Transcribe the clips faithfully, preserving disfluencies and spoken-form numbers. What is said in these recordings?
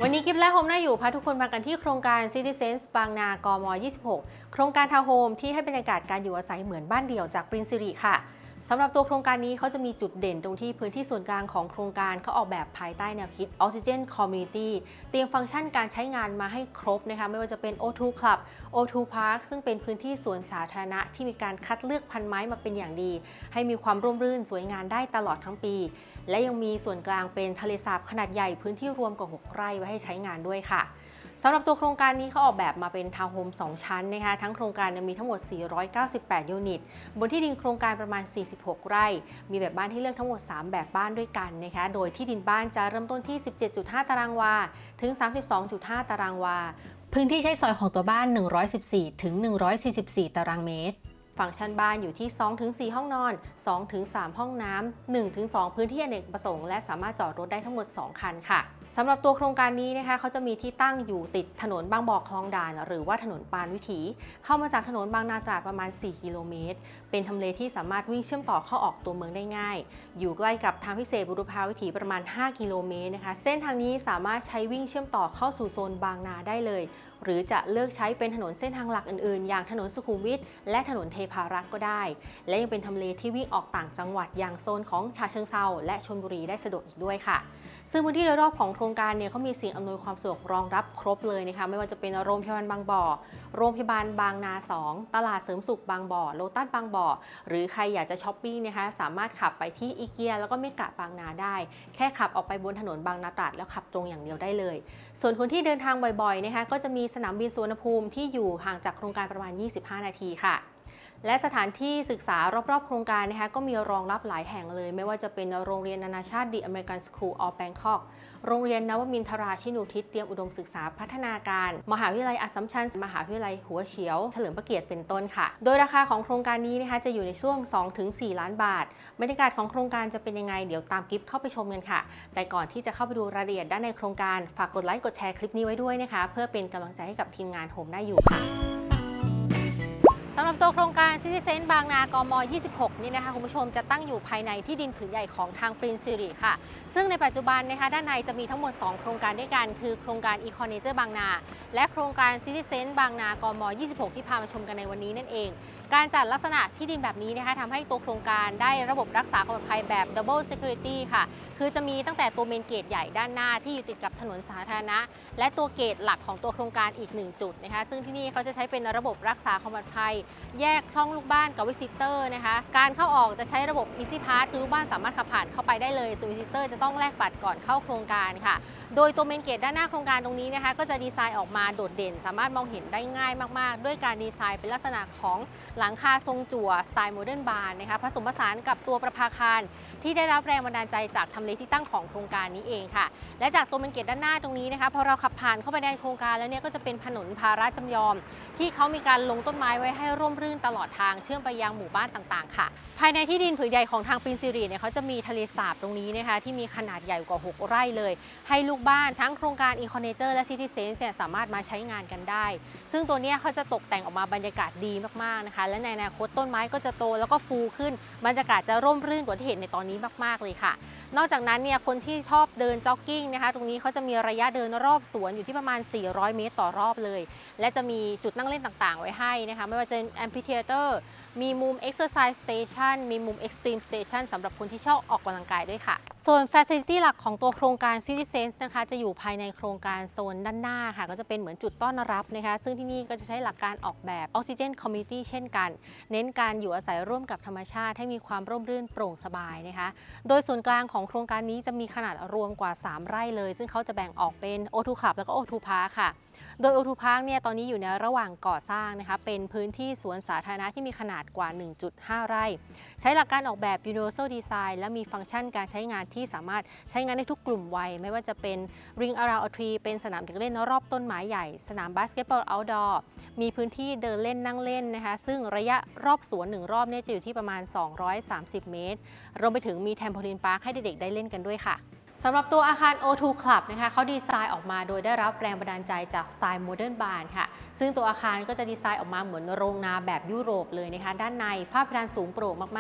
วันนี้กิฟและโฮมน่าอยู่พาทุกคนมากันที่โครงการ Citizens บางนากมยี่สิบหกโครงการทาวน์โฮมที่ให้บรรยากาศการอยู่อาศัยเหมือนบ้านเดี่ยวจากปรินซิริค่ะสำหรับตัวโครงการนี้เขาจะมีจุดเด่นตรงที่พื้นที่ส่วนกลางของโครงการเขาออกแบบภายใต้แนวคิด Oxygen Community เตรียมฟังก์ชันการใช้งานมาให้ครบนะคะไม่ว่าจะเป็น โอ ทู Club โอ ทู Park ซึ่งเป็นพื้นที่สวนสาธารณะที่มีการคัดเลือกพันไม้มาเป็นอย่างดีให้มีความร่มรื่นสวยงามได้ตลอดทั้งปีและยังมีส่วนกลางเป็นทะเลสาบขนาดใหญ่พื้นที่รวมกว่าหกไร่ไว้ให้ใช้งานด้วยค่ะสำหรับตัวโครงการนี้เขาออกแบบมาเป็นทาวน์โฮมสองชั้นนะคะทั้งโครงการมีทั้งหมดสี่ร้อยเก้าสิบแปดยูนิตบนที่ดินโครงการประมาณสี่สิบหกไร่มีแบบบ้านที่เลือกทั้งหมดสามแบบบ้านด้วยกันนะคะโดยที่ดินบ้านจะเริ่มต้นที่ สิบเจ็ดจุดห้า ตารางวาถึง สามสิบสองจุดห้า ตารางวาพื้นที่ใช้สอยของตัวบ้านหนึ่งร้อยสิบสี่ถึงหนึ่งร้อยสี่สิบสี่ตารางเมตรฟังก์ชันบ้านอยู่ที่ สองถึงสี่ ห้องนอน สองถึงสาม ห้องน้ำ หนึ่งถึงสอง พื้นที่อเนกประสงค์และสามารถจอดรถได้ทั้งหมดสองคันค่ะสำหรับตัวโครงการนี้นะคะเขาจะมีที่ตั้งอยู่ติดถนนบางบ่อคลองด่านหรือว่าถนนปานวิถีเข้ามาจากถนนบางนาตราดประมาณสี่กิโลเมตรเป็นทำเลที่สามารถวิ่งเชื่อมต่อเข้าออกตัวเมืองได้ง่ายอยู่ใกล้กับทางพิเศษบุรพาวิถีประมาณห้ากิโลเมตรนะคะเส้นทางนี้สามารถใช้วิ่งเชื่อมต่อเข้าสู่โซนบางนาได้เลยหรือจะเลือกใช้เป็นถนนเส้นทางหลักอื่นๆอย่างถนนสุขุมวิทและถนนเทพารักษ์ก็ได้และยังเป็นทำเลที่วิ่งออกต่างจังหวัดอย่างโซนของฉะเชิงเทราและชลบุรีได้สะดวกอีกด้วยค่ะซึ่งพื้นที่โดยรอบของโครงการเนี่ยเขามีสิ่งอำนวยความสะดวกรองรับครบเลยนะคะไม่ว่าจะเป็นโรงพยาบาลบางบ่อโรงพยาบาลบางนาสองตลาดเสริมสุขบางบ่อโลตัสบางบ่อหรือใครอยากจะช้อปปิ้งนะคะสามารถขับไปที่อีเกียแล้วก็เมกะบางนาได้แค่ขับออกไปบนถนนบางนาตราดแล้วขับตรงอย่างเดียวได้เลยส่วนคนที่เดินทางบ่อยๆนะคะก็จะมีสนามบินสุวรรณภูมิที่อยู่ห่างจากโครงการประมาณยี่สิบห้านาทีค่ะและสถานที่ศึกษารอบๆโครงการนะคะก็มีรองรับหลายแห่งเลยไม่ว่าจะเป็นโรงเรียนนานาชาติ The American School of Bangkok โรงเรียนนวมินทราชินูทิศเตรียมอุดมศึกษาพัฒนาการมหาวิทยาลัยอัสสัมชัญมหาวิทยาลัยหัวเฉียวเฉลิมพระเกียรติเป็นต้นค่ะโดยราคาของโครงการนี้นะคะจะอยู่ในช่วง สองถึงสี่ ล้านบาทบรรยากาศของโครงการจะเป็นยังไงเดี๋ยวตามกิฟต์เข้าไปชมกันค่ะแต่ก่อนที่จะเข้าไปดูรายละเอียดด้านในโครงการฝากกดไลค์กดแชร์คลิปนี้ไว้ด้วยนะคะเพื่อเป็นกำลังใจให้กับทีมงานโฮมน่าอยู่ค่ะสำหรับตัวโครงการ Citizen บางนากมยี่สิบหกนี่นะคะคุณผู้ชมจะตั้งอยู่ภายในที่ดินผืนใหญ่ของทางปรินซิริค่ะซึ่งในปัจจุบันนะคะด้านในจะมีทั้งหมดสองโครงการด้วยกันคือโครงการ Eco Nature บางนาและโครงการ Citizen บางนากมยี่สิบหกที่พามาชมกันในวันนี้นั่นเองการจัดลักษณะที่ดินแบบนี้นะคะทำให้ตัวโครงการได้ระบบรักษาความปลอดภัยแบบ Double Security ค่ะคือจะมีตั้งแต่ตัวเมนเกตใหญ่ด้านหน้าที่อยู่ติดกับถนนสาธารณะและตัวเกตหลักของตัวโครงการอีกหนึ่งจุดนะคะซึ่งที่นี่เขาจะใช้เป็นระบบรักษาความปลอดภัยแยกช่องลูกบ้านกับวิสิเตอร์นะคะการเข้าออกจะใช้ระบบ Easy Pass คือลูกบ้านสามารถขับผ่านเข้าไปได้เลยส่วนวิสิเตอร์จะต้องแลกบัตรก่อนเข้าโครงการค่ะโดยตัวเมนเกตด้านหน้าโครงการตรงนี้นะคะก็จะดีไซน์ออกมาโดดเด่นสามารถมองเห็นได้ง่ายมากๆด้วยการดีไซน์เป็นลักษณะของหลังคาทรงจั่วสไตล์โมเดิร์นบาร์นะคะผสมผสานกับตัวประภาคารที่ได้รับแรงบันดาลใจจากทำเลที่ตั้งของโครงการนี้เองค่ะและจากตัวเมนเกตด้านหน้าตรงนี้นะคะพอเราขับผ่านเข้าไปในโครงการแล้วเนี่ยก็จะเป็นถนนภาระจำยอมที่เขามีการลงต้นไม้ไว้ให้ร่มรื่นตลอดทางเชื่อมไปยังหมู่บ้านต่างๆค่ะภายในที่ดินผืนใหญ่ของทางปรินซิริเนี่ยเขาจะมีทะเลสาบตรงนี้นะคะที่มีขนาดใหญ่กว่าหกไร่เลยให้ลูกบ้านทั้งโครงการ Eco Nature และ Citizen เนี่ยสามารถมาใช้งานกันได้ซึ่งตัวนี้เขาจะตกแต่งออกมาบรรยากาศดีมากๆนะคะและในอนาคตต้นไม้ก็จะโตแล้วก็ฟูขึ้นบรรยากาศจะร่มรื่นกว่าที่เห็นในตอนนี้มากๆเลยค่ะนอกจากนั้นเนี่ยคนที่ชอบเดินจ็อกกิ้งนะคะตรงนี้เขาจะมีระยะเดินรอบสวนอยู่ที่ประมาณสี่ร้อยเมตรต่อรอบเลยและจะมีจุดนั่งเล่นต่างๆไว้ให้นะคะไม่ว่าจะเป็นแอมฟิเธียเตอร์มีมุม Exercise Station มีมุม Extreme Station สำหรับคนที่ชอบออกกำลังกายด้วยค่ะส่วน Facility หลักของตัวโครงการ Citizens นะคะจะอยู่ภายในโครงการโซนด้านหน้าค่ะก็จะเป็นเหมือนจุดต้อนรับนะคะซึ่งที่นี่ก็จะใช้หลักการออกแบบ Oxygen Community เช่นกันเน้นการอยู่อาศัยร่วมกับธรรมชาติให้มีความร่มรื่นโปร่งสบายนะคะโดยส่วนกลางของโครงการนี้จะมีขนาดรวมกว่าสามไร่เลยซึ่งเขาจะแบ่งออกเป็น โอ ทู Club แล้วก็ โอ ทู Park ค่ะโดย โอ ทู Park เนี่ยตอนนี้อยู่ในระหว่างก่อสร้างนะคะเป็นพื้นที่สวนสาธารณะที่มีขนาดกว่า หนึ่งจุดห้า ไร่ใช้หลักการออกแบบ Universal Design และมีฟังก์ชันการใช้งานที่สามารถใช้งานได้ทุกกลุ่มวัยไม่ว่าจะเป็น Ring Around a Tree เป็นสนามเด็กเล่นรอบต้นไม้ใหญ่สนามบาสเกตบอล Outdoor มีพื้นที่เดินเล่นนั่งเล่นนะคะซึ่งระยะรอบสวนหนึ่งรอบเนี่ยจะอยู่ที่ประมาณสองร้อยสามสิบเมตรรวมไปถึงมีแทมโพลีนพาร์คให้เด็กๆได้เล่นกันด้วยค่ะ สำหรับตัวอาคาร โอ ทู Club นะคะเขาดีไซน์ออกมาโดยได้รับแรงบันดาลใจจากสไตล์โมเดิร์นบาร์ค่ะซึ่งตัวอาคารก็จะดีไซน์ออกมาเหมือนโรงนาแบบยุโรปเลยนะคะด้านในฝ้าเพดานสูงโปร่งมากๆ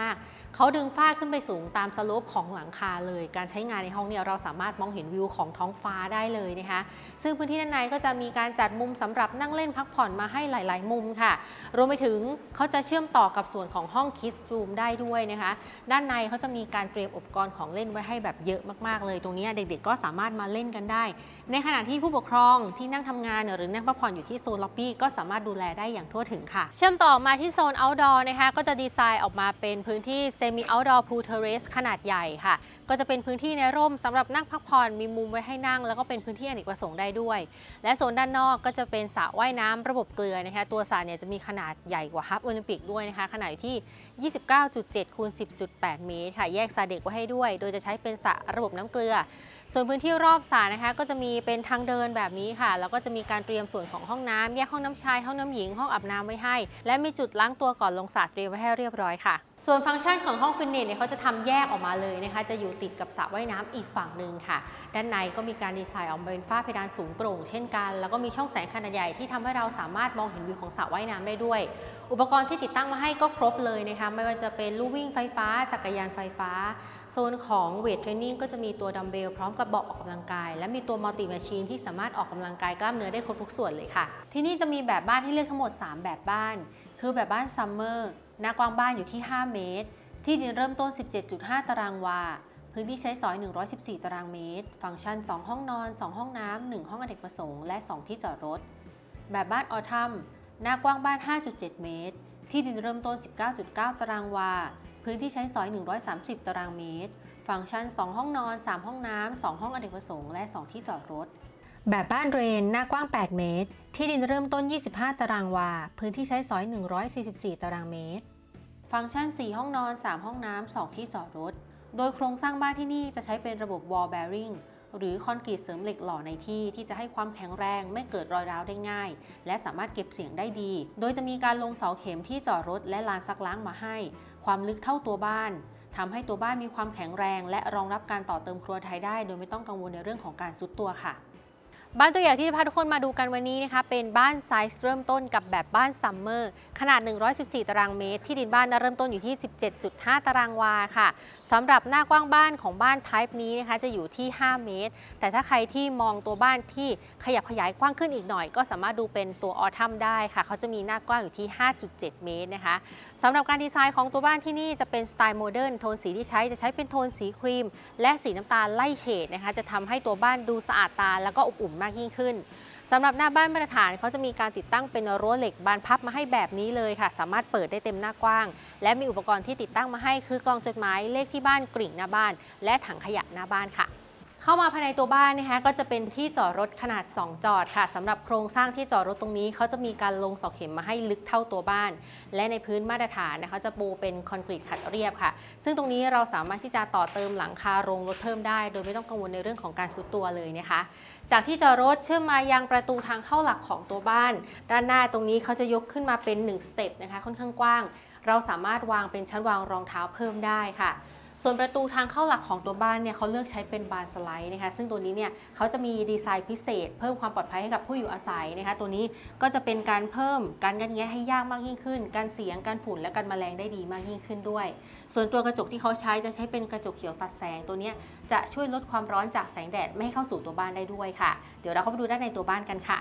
เขาดึงฝ้าขึ้นไปสูงตามสโลปของหลังคาเลยการใช้งานในห้องเนี่ยเราสามารถมองเห็นวิวของท้องฟ้าได้เลยนะคะซึ่งพื้นที่ด้านในก็จะมีการจัดมุมสำหรับนั่งเล่นพักผ่อนมาให้หลายๆมุมค่ะรวมไปถึงเขาจะเชื่อมต่อกับส่วนของห้อง Kids Room ได้ด้วยนะคะด้านในเขาจะมีการเตรียมอุปกรณ์ของเล่นไว้ให้แบบเยอะมากๆเลยตรงนี้เด็กๆก็สามารถมาเล่นกันได้ในขณะที่ผู้ปกครองที่นั่งทำงานหรือนั่งพักผ่อนอยู่ที่โซนล็อบบี้ก็สามารถดูแลได้อย่างทั่วถึงค่ะเชื่อมต่อมาที่โซน Outdoor นะคะก็จะดีไซน์ออกมาเป็นพื้นที่ Semi Outdoor Pool Terrace ขนาดใหญ่ค่ะก็จะเป็นพื้นที่ในร่มสำหรับนั่งพักผ่อนมีมุมไว้ให้นั่งแล้วก็เป็นพื้นที่อเนกประสงค์ได้ด้วยและโซนด้านนอกก็จะเป็นสระว่ายน้ำระบบเกลือนะคะตัวสระเนี่ยจะมีขนาดใหญ่กว่าฮับโอลิมปิกด้วยนะคะขนาดอยู่ที่ ยี่สิบเก้าจุดเจ็ด คูณ สิบจุดแปด เมตรค่ะแยกสระเด็กไว้ให้ด้วยโดยจะใช้เป็นสระระบบน้ำเกลือส่วนพื้นที่รอบสระนะคะก็จะมีเป็นทางเดินแบบนี้ค่ะแล้วก็จะมีการเตรียมส่วนของห้องน้ำแยกห้องน้ำชายห้องน้ำหญิงห้องอาบน้ำไว้ให้และมีจุดล้างตัวก่อนลงสระเตรียมไว้ให้เรียบร้อยค่ะส่วนฟังก์ชันของห้องฟิตเนสเนี่ยเขาจะทำแยกออกมาเลยนะคะจะอยู่ติดกับสระว่ายน้ำอีกฝั่งหนึ่งค่ะด้านในก็มีการดีไซน์ออกมาเป็นฝ้าเพดานสูงโปร่งเช่นกันแล้วก็มีช่องแสงขนาดใหญ่ที่ทำให้เราสามารถมองเห็นวิวของสระว่ายน้ำได้ด้วยอุปกรณ์ที่ติดตั้งมาให้ก็ครบเลยนะคะไม่ว่าจะเป็นลู่วิ่งไฟฟ้าจักรยานไฟฟ้าโซนของเวทเทรนนิ่งก็จะมีตัวดัมเบลพร้อมกับเบาะออกกำลังกายและมีตัวมัลติแมชชีนที่สามารถออกกำลังกายกล้ามเนื้อได้ครบทุกส่วนเลยค่ะที่นี่จะมีแบบบ้านให้เลือกทั้งหมดสามแบบบ้านคือแบบบ้านซัมเมอร์หน้ากว้างบ้านอยู่ที่ห้าเมตรที่ดินเริ่มต้น สิบเจ็ดจุดห้า ตารางวาพื้นที่ใช้สอยหนึ่งร้อยสิบสี่ตารางเมตรฟังก์ชันสองห้องนอนสองห้องน้ำหนึ่งห้องอเนกประสงค์และสองที่จอดรถแบบบ้านออทัมหน้ากว้างบ้าน ห้าจุดเจ็ด เมตรที่ดินเริ่มต้น สิบเก้าจุดเก้า ตารางวาพื้นที่ใช้สอยหนึ่งร้อยสามสิบตารางเมตรฟังก์ชันสองห้องนอนสามห้องน้ำสองห้องอเนกประสงค์และสองที่จอดรถแบบบ้านเรนหน้ากว้างแปดเมตรที่ดินเริ่มต้นยี่สิบห้าตารางวาพื้นที่ใช้สอยหนึ่งร้อยสี่สิบสี่ตารางเมตรฟังก์ชันสี่ห้องนอนสามห้องน้ำสองที่จอดรถโดยโครงสร้างบ้านที่นี่จะใช้เป็นระบบ wall bearing หรือคอนกรีตเสริมเหล็กหล่อในที่ที่จะให้ความแข็งแรงไม่เกิดรอยร้าวได้ง่ายและสามารถเก็บเสียงได้ดีโดยจะมีการลงเสาเข็มที่จอดรถและลานซักล้างมาให้ความลึกเท่าตัวบ้านทำให้ตัวบ้านมีความแข็งแรงและรองรับการต่อเติมครัวไทยได้โดยไม่ต้องกังวลในเรื่องของการทรุดตัวค่ะบ้านตัวอย่างที่จะพาทุกคนมาดูกันวันนี้นะคะเป็นบ้านไซส์เริ่มต้นกับแบบบ้านซัมเมอร์ขนาดหนึ่งร้อยสิบสี่ตารางเมตรที่ดินบ้านเริ่มต้นอยู่ที่ สิบเจ็ดจุดห้า ตารางวาค่ะสำหรับหน้ากว้างบ้านของบ้านไทป์นี้นะคะจะอยู่ที่ห้าเมตรแต่ถ้าใครที่มองตัวบ้านที่ขยับขยายกว้างขึ้นอีกหน่อยก็สามารถดูเป็นตัวออทัมได้ค่ะเขาจะมีหน้ากว้างอยู่ที่ ห้าจุดเจ็ด เมตรนะคะสำหรับการดีไซน์ของตัวบ้านที่นี่จะเป็นสไตล์โมเดิร์นโทนสีที่ใช้จะใช้เป็นโทนสีครีมและสีน้ำตาลไล่เฉดนะคะจะทำให้ตัวบ้านดูสะอาดตาแล้วก็อบอุ่นมากยิ่งขึ้นสำหรับหน้าบ้านมาตรฐานเขาจะมีการติดตั้งเป็นรั้วเหล็กบานพับมาให้แบบนี้เลยค่ะสามารถเปิดได้เต็มหน้ากว้างและมีอุปกรณ์ที่ติดตั้งมาให้คือกล่องจดหมายเลขที่บ้านกริ่งหน้าบ้านและถังขยะหน้าบ้านค่ะเข้ามาภายในตัวบ้านนะคะก็จะเป็นที่จอดรถขนาดสองจอดค่ะสำหรับโครงสร้างที่จอดรถตรงนี้เขาจะมีการลงเสาเข็มมาให้ลึกเท่าตัวบ้านและในพื้นมาตรฐานนะคะจะปูเป็นคอนกรีตขัดเรียบค่ะซึ่งตรงนี้เราสามารถที่จะต่อเติมหลังคาโรงรถเพิ่มได้โดยไม่ต้องกังวลในเรื่องของการซุดตัวเลยนะคะจากที่จอดรถเชื่อมมายังประตูทางเข้าหลักของตัวบ้านด้านหน้าตรงนี้เขาจะยกขึ้นมาเป็นหนึ่งสเต็ปนะคะค่อนข้างกว้างเราสามารถวางเป็นชั้นวางรองเท้าเพิ่มได้ค่ะส่วนประตูทางเข้าหลักของตัวบ้านเนี่ยเขาเลือกใช้เป็นบานสไลด์นะคะซึ่งตัวนี้เนี่ยเขาจะมีดีไซน์พิเศษเพิ่มความปลอดภัยให้กับผู้อยู่อาศัยนะคะตัวนี้ก็จะเป็นการเพิ่มการงัดแงะให้ยากมากยิ่งขึ้นการเสียงการฝุ่นและการแมลงได้ดีมากยิ่งขึ้นด้วยส่วนตัวกระจกที่เขาใช้จะใช้เป็นกระจกเขียวตัดแสงตัวนี้จะช่วยลดความร้อนจากแสงแดดไม่ให้เข้าสู่ตัวบ้านได้ด้วยค่ะเดี๋ยวเราเข้าไปดูด้านในตัวบ้านกันค่ะ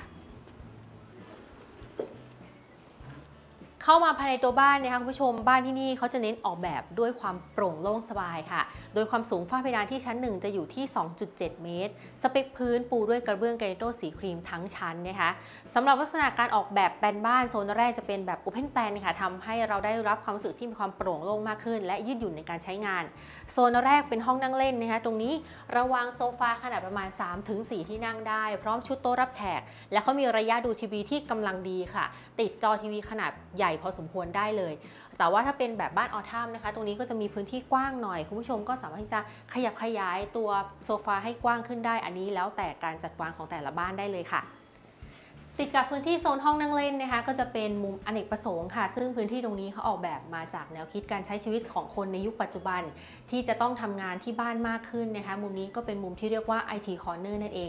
เข้ามาภายในตัวบ้านนะคะคุณผู้ชมบ้านที่นี่เขาจะเน้นออกแบบด้วยความโปร่งโล่งสบายค่ะโดยความสูงฝ้าเพดานที่ชั้นหนึ่งจะอยู่ที่ สองจุดเจ็ด เมตรสเปคพื้นปูด้วยกระเบื้องแกรนิโตสีครีมทั้งชั้นนะคะสำหรับลักษณะการออกแบบแปลนบ้านโซนแรกจะเป็นแบบโอเพนแปลนค่ะทำให้เราได้รับความรู้สึกที่มีความโปร่งโล่งมากขึ้นและยืดหยุ่นในการใช้งานโซนแรกเป็นห้องนั่งเล่นนะคะตรงนี้เราวางโซฟาขนาดประมาณ สามถึงสี่ ที่นั่งได้พร้อมชุดโต๊ะรับแขกและเขามีระยะดูทีวีที่กำลังดีค่ะติดจอทีวีขนาดใหญ่พอสมควรได้เลยแต่ว่าถ้าเป็นแบบบ้านออทัมนะคะตรงนี้ก็จะมีพื้นที่กว้างหน่อยคุณผู้ชมก็สามารถที่จะขยับขยายตัวโซฟาให้กว้างขึ้นได้อันนี้แล้วแต่การจัดวางของแต่ละบ้านได้เลยค่ะติดกับพื้นที่โซนห้องนั่งเล่นนะคะก็จะเป็นมุมอเนกประสงค์ค่ะซึ่งพื้นที่ตรงนี้เขาออกแบบมาจากแนวคิดการใช้ชีวิตของคนในยุคปัจจุบันที่จะต้องทำงานที่บ้านมากขึ้นนะคะมุมนี้ก็เป็นมุมที่เรียกว่า ไอ ที Corner นั่นเอง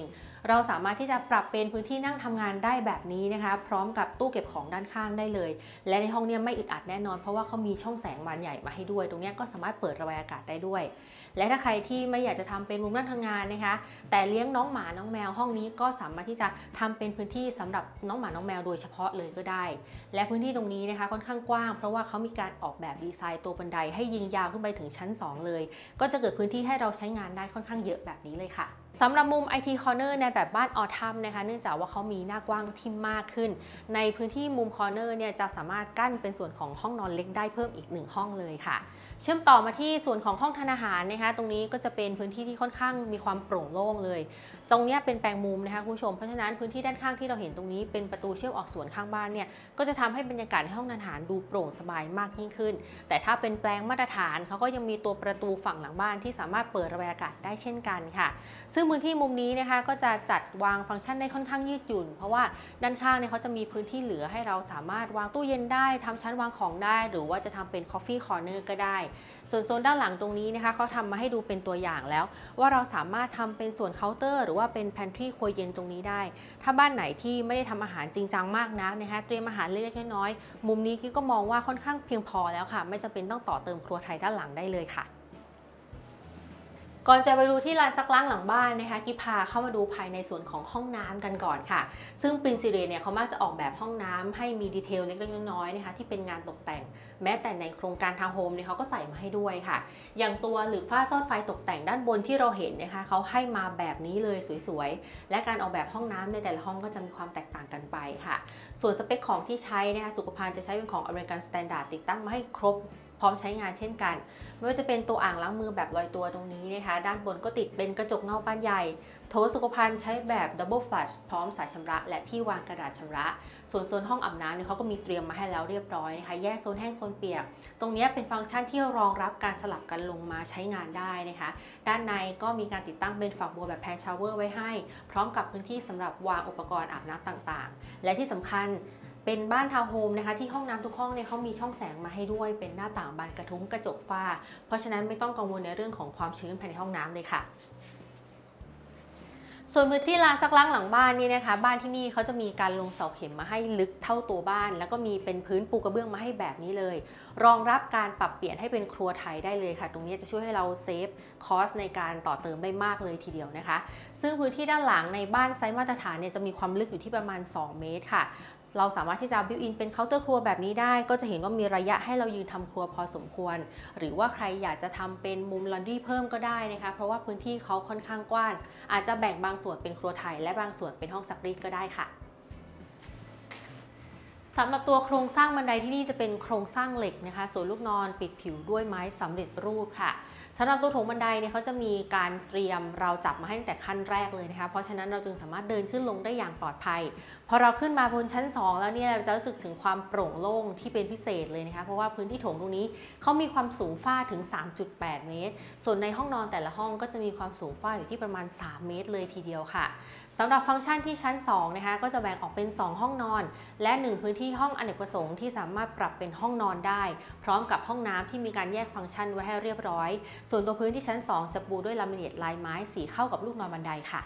เราสามารถที่จะปรับเป็นพื้นที่นั่งทำงานได้แบบนี้นะคะพร้อมกับตู้เก็บของด้านข้างได้เลยและในห้องนี้ไม่อึดอัดแน่นอนเพราะว่าเขามีช่องแสงบานใหญ่มาให้ด้วยตรงนี้ก็สามารถเปิดระบายอากาศได้ด้วยและถ้าใครที่ไม่อยากจะทำเป็นมุมนั่งทำงานนะคะแต่เลี้ยงน้องหมาน้องแมวห้องนี้ก็สามารถที่จะทำเป็นพื้นที่สำหรับน้องหมาน้องแมวโดยเฉพาะเลยก็ได้และพื้นที่ตรงนี้นะคะค่อนข้างกว้างเพราะว่าเขามีการออกแบบดีไซน์ตัวบันไดให้ยิงยาวขึ้นไปถึงชั้นสองเลยก็จะเกิดพื้นที่ให้เราใช้งานได้ค่อนข้างเยอะแบบนี้เลยค่ะสำหรับมุม ไอ ที Corner ในแบบบ้านออทัมนะคะเนื่องจากว่าเขามีหน้ากว้างที่มากขึ้นในพื้นที่มุมคอร์เนอร์เนี่ยจะสามารถกั้นเป็นส่วนของห้องนอนเล็กได้เพิ่มอีกหนึ่งห้องเลยค่ะเชื่อมต่อมาที่ส่วนของห้องทานอาหารนะคะตรงนี้ก็จะเป็นพื้นที่ที่ค่อนข้างมีความโปร่งโล่งเลยตรงนี้เป็นแปลงมุมนะคะคุณผู้ชมเพราะฉะนั้นพื้นที่ด้านข้างที่เราเห็นตรงนี้เป็นประตูเชื่อมออกสวนข้างบ้านเนี่ยก็จะทำให้บรรยากาศในห้องทานอาหารดูโปร่งสบายมากยิ่งขึ้นแต่ถ้าเป็นแปลงมาตรฐานเขาก็ยังมีตัวประตูฝั่งหลังบ้านที่สามารถเปิดระบายอากาศได้เช่นกันค่ะซึ่งพื้นที่มุมนี้นะคะก็จะจัดวางฟังก์ชันได้ค่อนข้างยืดหยุ่นเพราะว่าด้านข้างเนี่ยเขาจะมีพื้นที่เหลือให้เราสามารถวางตู้เย็นได้ทำชั้นวางของได้หรือว่าจะทำเป็น Coffee Corner ก็ได้ส่วนโซนด้านหลังตรงนี้นะคะเขาทำมาให้ดูเป็นตัวอย่างแล้วว่าเราสามารถทำเป็นส่วนเคาน์เตอร์หรือว่าเป็น Pantry ครัวเย็นตรงนี้ได้ถ้าบ้านไหนที่ไม่ได้ทำอาหารจริงจังมากนักนะคะเตรียมอาหารเล็กๆน้อยๆมุมนี้กิ๊กก็มองว่าค่อนข้างเพียงพอแล้วค่ะไม่จำเป็นต้องต่อเติมครัวไทยด้านหลังได้เลยค่ะก่อนจะไปดูที่ลานซักล้างหลังบ้านนะคะกิ๊บพาเข้ามาดูภายในส่วนของห้องน้ำกันก่อนค่ะซึ่งปรินซิเรียเนี่ยเขามักจะออกแบบห้องน้ำให้มีดีเทลเล็กๆน้อยๆนะคะที่เป็นงานตกแต่งแม้แต่ในโครงการทาวน์โฮมเนี่ยเขาก็ใส่มาให้ด้วยค่ะอย่างตัวหรือฝ้าซ่อนไฟตกแต่งด้านบนที่เราเห็นนะคะเขาให้มาแบบนี้เลยสวยๆและการออกแบบห้องน้ำในแต่ละห้องก็จะมีความแตกต่างกันไปค่ะส่วนสเปคของที่ใช้นะคะสุขภัณฑ์จะใช้เป็นของ American Standard ติดตั้งมาให้ครบพร้อมใช้งานเช่นกันไม่ว่าจะเป็นตัวอ่างล้างมือแบบลอยตัวตรงนี้นะคะด้านบนก็ติดเป็นกระจกเงาบานใหญ่โถสุขภัณฑ์ใช้แบบ Double Flush พร้อมสายชำระและที่วางกระดาษชำระส่วนโซนห้องอาบน้ำเนี่ยเขาก็มีเตรียมมาให้แล้วเรียบร้อยนะคะแยกโซนแห้งโซนเปียกตรงนี้เป็นฟังก์ชันที่รองรับการสลับกันลงมาใช้งานได้นะคะด้านในก็มีการติดตั้งเป็นฝักบัวแบบแพนชาวเวอร์ไว้ให้พร้อมกับพื้นที่สำหรับวางอุปกรณ์อาบน้ำต่างๆและที่สำคัญเป็นบ้านทาวน์โฮมนะคะที่ห้องน้ำทุกห้องเนี่ยเขามีช่องแสงมาให้ด้วยเป็นหน้าต่างบานกระทุ้งกระจกฝ้าเพราะฉะนั้นไม่ต้องกังวลในเรื่องของความชื้นภายในห้องน้ำเลยค่ะส่วนพื้นที่ลานซักล้างหลังบ้านนี่นะคะบ้านที่นี่เขาจะมีการลงเสาเข็มมาให้ลึกเท่าตัวบ้านแล้วก็มีเป็นพื้นปูกระเบื้องมาให้แบบนี้เลยรองรับการปรับเปลี่ยนให้เป็นครัวไทยได้เลยค่ะตรงนี้จะช่วยให้เราเซฟคอสในการต่อเติมได้มากเลยทีเดียวนะคะซึ่งพื้นที่ด้านหลังในบ้านไซส์มาตรฐานเนี่ยจะมีความลึกอยู่ที่ประมาณสองเมตรค่ะเราสามารถที่จะบิวอินเป็นเคาน์เตอร์ครัวแบบนี้ได้ก็จะเห็นว่ามีระยะให้เรายืนทำครัวพอสมควรหรือว่าใครอยากจะทำเป็นมุมลอนดรี่เพิ่มก็ได้นะคะเพราะว่าพื้นที่เขาค่อนข้างกว้างอาจจะแบ่งบางส่วนเป็นครัวไทยและบางส่วนเป็นห้องซักรีดก็ได้ค่ะสำหรับตัวโครงสร้างบันไดที่นี่จะเป็นโครงสร้างเหล็กนะคะส่วนลูกนอนปิดผิวด้วยไม้สำเร็จรูปค่ะสำหรับตัวโถงบันไดเนี่ยเขาจะมีการเตรียมเราจับมาให้ตั้งแต่ขั้นแรกเลยนะคะเพราะฉะนั้นเราจึงสามารถเดินขึ้นลงได้อย่างปลอดภัยพอเราขึ้นมาบนชั้นสองแล้วเนี่ยเราจะรู้สึกถึงความโปร่งโล่งที่เป็นพิเศษเลยนะคะเพราะว่าพื้นที่โถงตรงนี้เขามีความสูงฝ้าถึง สามจุดแปด เมตรส่วนในห้องนอนแต่ละห้องก็จะมีความสูงฝ้าอยู่ที่ประมาณสามเมตรเลยทีเดียวค่ะสำหรับฟังก์ชันที่ชั้นสองนะคะก็จะแบ่งออกเป็นสองห้องนอนและหนึ่งพื้นที่ห้องอเนกประสงค์ที่สามารถปรับเป็นห้องนอนได้พร้อมกับห้องน้ำที่มีการแยกฟังก์ชันไว้ให้เรียบร้อยส่วนตัวพื้นที่ชั้นสองจะปูด้วยลามิเนตลายไม้สีเข้ากับลูกนอนบันไดค่ะ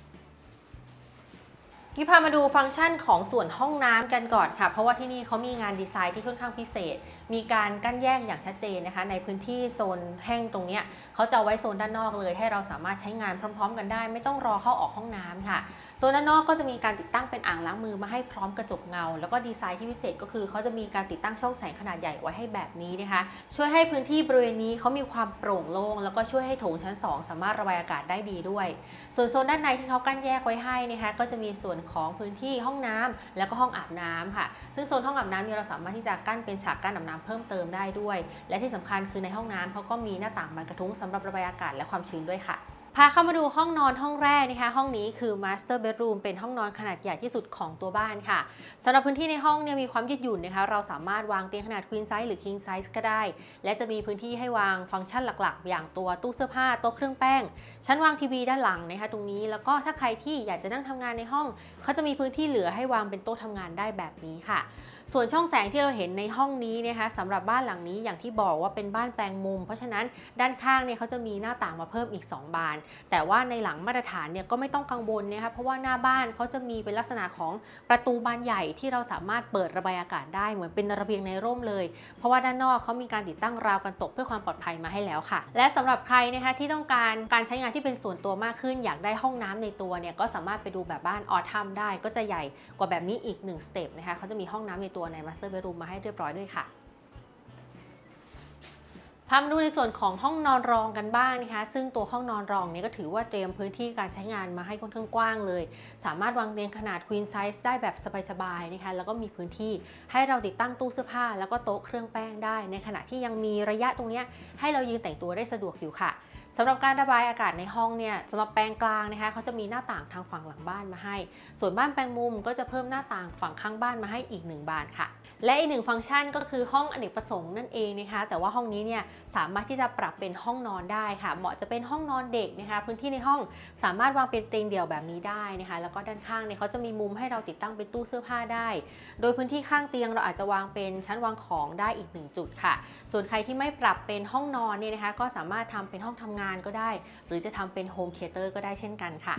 ที่พามาดูฟังก์ชันของส่วนห้องน้ำกันก่อนค่ะเพราะว่าที่นี่เขามีงานดีไซน์ที่ค่อนข้างพิเศษมีการกั้นแยกอย่างชัดเจนนะคะในพื้นที่โซนแห้งตรงนี้เขาจะเอาไว้โซนด้านนอกเลยให้เราสามารถใช้งานพร้อมๆกันได้ไม่ต้องรอเข้าออกห้องน้ำค่ะโซนด้านนอกก็จะมีการติดตั้งเป็นอ่างล้างมือมาให้พร้อมกระจกเงาแล้วก็ดีไซน์ที่พิเศษก็คือเขาจะมีการติดตั้งช่องแสงขนาดใหญ่ไว้ให้แบบนี้นะคะช่วยให้พื้นที่บริเวณนี้เขามีความโปร่งโล่งแล้วก็ช่วยให้โถงชั้นสองสามารถระบายอากาศได้ดีด้วยส่วนโซนด้านในที่เขากั้นแยกไว้ให้นะคะก็จะมีส่วนของพื้นที่ห้องน้ำแล้วก็ห้องอาบน้ำค่ะซึ่งโซนห้องอาบน้ำนี้เราสามารถที่จะกั้นเป็นฉากกั้นอาบน้ำเพิ่มเติมได้ด้วยและที่สำคัญคือในห้องน้ำเขาก็มีหน้าต่างบานกระทุ้งสำหรับระบายอากาศและความชื้นด้วยค่ะพาเข้ามาดูห้องนอนห้องแรกนะคะห้องนี้คือ Master Bedroom เป็นห้องนอนขนาดใหญ่ที่สุดของตัวบ้านค่ะสำหรับพื้นที่ในห้องเนี่ยมีความยืดหยุ่นนะคะเราสามารถวางเตียงขนาด Queen Size หรือ King Size ก็ได้และจะมีพื้นที่ให้วางฟังก์ชันหลักๆอย่างตัวตู้เสื้อผ้าโต๊ะเครื่องแป้งชั้นวางทีวีด้านหลังนะคะตรงนี้แล้วก็ถ้าใครที่อยากจะนั่งทำงานในห้องเขาจะมีพื้นที่เหลือให้วางเป็นโต๊ะทำงานได้แบบนี้ค่ะส่วนช่องแสงที่เราเห็นในห้องนี้นะคะสำหรับบ้านหลังนี้อย่างที่บอกว่าเป็นบ้านแปลงมุมเพราะฉะนั้นด้านข้างเนี่ยเขาจะมีหน้าต่างมาเพิ่มอีกสองบานแต่ว่าในหลังมาตรฐานเนี่ยก็ไม่ต้องกังวลนะคะเพราะว่าหน้าบ้านเขาจะมีเป็นลักษณะของประตูบานใหญ่ที่เราสามารถเปิดระบายอากาศได้เหมือนเป็นระเบียงในร่มเลยเพราะว่าด้านนอกเขามีการติดตั้งราวกันตกเพื่อความปลอดภัยมาให้แล้วค่ะและสำหรับใครนะคะที่ต้องการการใช้งานที่เป็นส่วนตัวมากขึ้นอยากได้ห้องน้ำในตัวเนี่ยก็สามารถไปดูแบบบ้านออทัมได้ก็จะใหญ่กว่าแบบนี้อีกหนึ่งสเต็ปนะคะเขาจะมีห้องน้ำในตัวใน Master Bedroom มาให้เรียบร้อยด้วยค่ะพามาดูในส่วนของห้องนอนรองกันบ้างนะคะซึ่งตัวห้องนอนรองนี้ก็ถือว่าเตรียมพื้นที่การใช้งานมาให้ค่อนข้างกว้างเลยสามารถวางเตียงขนาด Queen Size ได้แบบสบายๆนะคะแล้วก็มีพื้นที่ให้เราติดตั้งตู้เสื้อผ้าแล้วก็โต๊ะเครื่องแป้งได้ในขณะที่ยังมีระยะตรงนี้ให้เรายืนแต่งตัวได้สะดวกอยู่ค่ะสำหรับการระบายอากาศในห้องเนี่ยสำหรับแปลงกลางนะคะเขาจะมีหน้าต่างทางฝั่งหลังบ้านมาให้ส่วนบ้านแปลงมุมก็จะเพิ่มหน้าต่างฝั่งข้างบ้านมาให้อีกหนึ่งบานค่ะและอีกหนึ่งฟังก์ชันก็คือห้องอเนกประสงค์นั่นเองนะคะแต่ว่าห้องนี้เนี่ยสามารถที่จะปรับเป็นห้องนอนได้ค่ะเหมาะจะเป็นห้องนอนเด็กนะคะพื้นที่ในห้องสามารถวางเป็นเตียงเดี่ยวแบบนี้ได้นะคะแล้วก็ด้านข้างเนี่ยเขาจะมีมุมให้เราติดตั้งเป็นตู้เสื้อผ้าได้โดยพื้นที่ข้างเตียงเราอาจจะวางเป็นชั้นวางของได้อีกหนึ่งจุดค่ะส่วนใครที่ไม่ปรับเป็นห้องนอนเนี่ยนะคะก็สามารถทำเป็นห้องทำงานก็ได้หรือจะทำเป็นโฮมเธียเตอร์ก็ได้เช่นกันค่ะ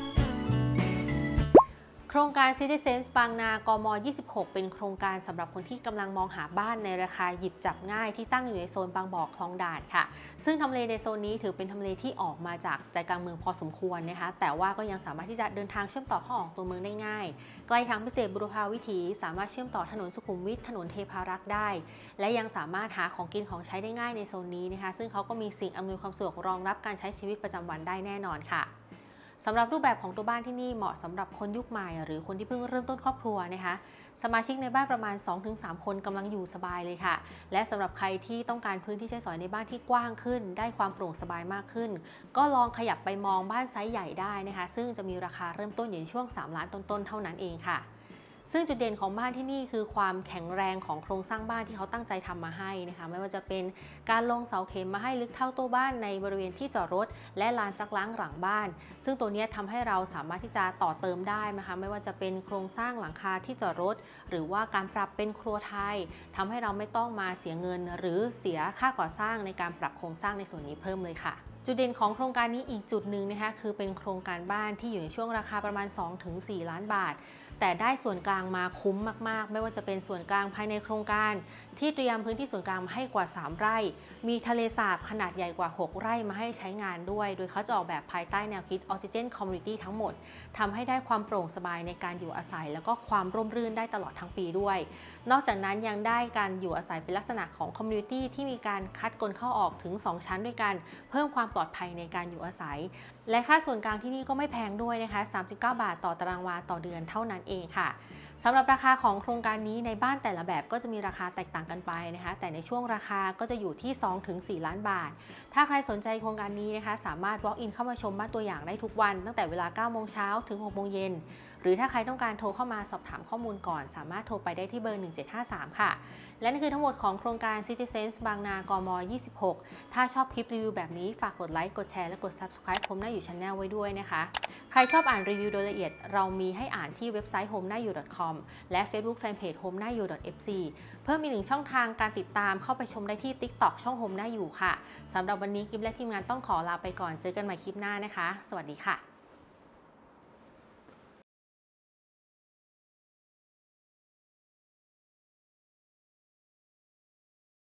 โครงการ Citizense บางนากม ยี่สิบหก เป็นโครงการสำหรับคนที่กำลังมองหาบ้านในราคาหยิบจับง่ายที่ตั้งอยู่ในโซนบางบ่อคลองด่านค่ะซึ่งทำเลในโซนนี้ถือเป็นทำเลที่ออกมาจากใจกลางเมืองพอสมควรนะคะแต่ว่าก็ยังสามารถที่จะเดินทางเชื่อมต่อเข้าออกตัวเมืองได้ง่ายใกล้ทางพิเศษบุรพาวิถีสามารถเชื่อมต่อถนนสุขุมวิทถนนเทพารักษ์ได้และยังสามารถหาของกินของใช้ได้ง่ายในโซนนี้นะคะซึ่งเขาก็มีสิ่งอำนวยความสะดวกรองรับการใช้ชีวิตประจำวันได้แน่นอนค่ะสำหรับรูปแบบของตัวบ้านที่นี่เหมาะสำหรับคนยุคใหม่หรือคนที่เพิ่งเริ่มต้นครอบครัวนะคะสมาชิกในบ้านประมาณ สองถึงสาม คนกำลังอยู่สบายเลยค่ะและสำหรับใครที่ต้องการพื้นที่ใช้สอยในบ้านที่กว้างขึ้นได้ความโปร่งสบายมากขึ้นก็ลองขยับไปมองบ้านไซส์ใหญ่ได้นะคะซึ่งจะมีราคาเริ่มต้นอยู่ในช่วงสามล้านต้นๆเท่านั้นเองค่ะซึ่งจุดเด่นของบ้านที่นี่คือความแข็งแรงของโครงสร้างบ้านที่เขาตั้งใจทำมาให้นะคะไม่ว่าจะเป็นการลงเสาเข็มมาให้ลึกเท่าตัวบ้านในบริเวณที่จอดรถและลานซักล้างหลังบ้านซึ่งตัวนี้ทำให้เราสามารถที่จะต่อเติมได้นะคะไม่ว่าจะเป็นโครงสร้างหลังคาที่จอดรถหรือว่าการปรับเป็นครัวไทยทำให้เราไม่ต้องมาเสียเงินหรือเสียค่าก่อสร้างในการปรับโครงสร้างในส่วนนี้เพิ่มเลยค่ะจุดเด่นของโครงการนี้อีกจุดหนึ่งนะคะคือเป็นโครงการบ้านที่อยู่ในช่วงราคาประมาณ สองถึงสี่ ล้านบาทแต่ได้ส่วนกลางมาคุ้มมากๆไม่ว่าจะเป็นส่วนกลางภายในโครงการที่เตรียมพื้นที่ส่วนกลางมาให้กว่าสามไร่มีทะเลสาบขนาดใหญ่กว่าหกไร่มาให้ใช้งานด้วยโดยเขาจะออกแบบภายใต้แนวคิด Oxygen Community ทั้งหมดทำให้ได้ความโปร่งสบายในการอยู่อาศัยแล้วก็ความร่มรื่นได้ตลอดทั้งปีด้วยนอกจากนั้นยังได้การอยู่อาศัยเป็นลักษณะของ Community ที่มีการคัดคนเข้าออกถึงสองชั้นด้วยกันเพิ่มความปลอดภัยในการอยู่อาศัยและค่าส่วนกลางที่นี่ก็ไม่แพงด้วยนะคะสามสิบเก้าบาทต่อตารางวาต่อเดือนเท่านั้นเองค่ะสำหรับราคาของโครงการนี้ในบ้านแต่ละแบบก็จะมีราคาแตกต่างกันไปนะคะแต่ในช่วงราคาก็จะอยู่ที่ สองถึงสี่ ล้านบาทถ้าใครสนใจโครงการนี้นะคะสามารถ walk in เข้ามาชมบ้านตัวอย่างได้ทุกวันตั้งแต่เวลา เก้าโมงเช้าถึง หกโมงเย็นหรือถ้าใครต้องการโทรเข้ามาสอบถามข้อมูลก่อนสามารถโทรไปได้ที่เบอร์หนึ่งเจ็ดห้าสามค่ะและนี่คือทั้งหมดของโครงการ Citizense บางนากม ยี่สิบหกถ้าชอบคลิปรีวิวแบบนี้ฝากกดไลค์กดแชร์และกด Subscribe ผมน่าอยู่ Channel ไว้ด้วยนะคะใครชอบอ่านรีวิวโดยละเอียดเรามีให้อ่านที่เว็บไซต์ โฮมน่าอยู่ ดอท คอม และ Facebook Fanpage โฮมน่าอยู่ .เอฟ ซี เพิ่มอีกหนึ่งช่องทางการติดตามเข้าไปชมได้ที่ TikTok ช่องโฮมน่าอยู่ค่ะสำหรับวันนี้กิฟและทีมงานต้องขอลาไปก่อนเจอกันใหม่คลิปหน้านะคะสวัสดีค่ะ